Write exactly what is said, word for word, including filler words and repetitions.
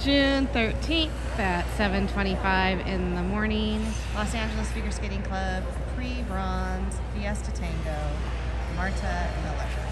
June thirteenth at seven twenty-five in the morning. Los Angeles Figure Skating Club, pre-bronze, Fiesta Tango, Marta Miller.